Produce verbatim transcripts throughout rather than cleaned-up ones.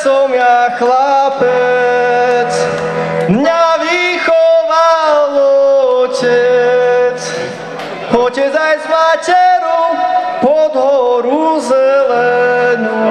som ja chlapec, mňa vychoval otec. Otec aj s materou pod horu zelenú.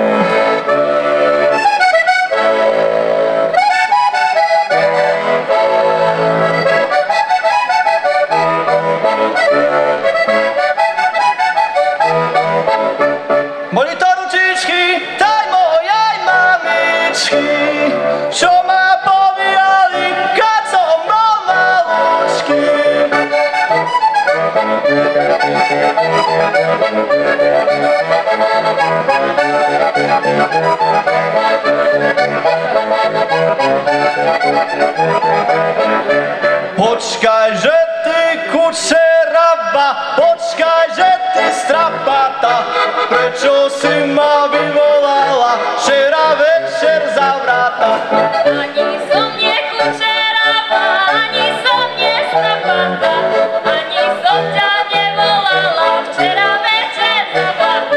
Boli to ručičky, taj mojej mamičky, čo ma povíjali, keď som bol malúčky. Počkaj, že ty kučerava, počkaj, že ty strapata, prečo si ma vyvolala včera večer za vrata? Ani som nie kučerava, ani som nie strapata, ani som ťa nevolala včera večer za vrata.